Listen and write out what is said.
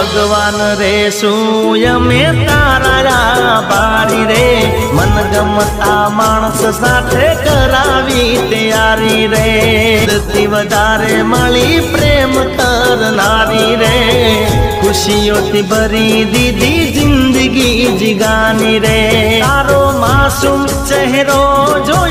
भगवान रे सुयमे तारा बारी रे मन गमता माणस साथे करावी तैयारी रे दती वधारे मळी प्रेम करनारी रे खुशियों थी भरी दीदी जिंदगी जिगानी रे तारो मासूम चेहरो जो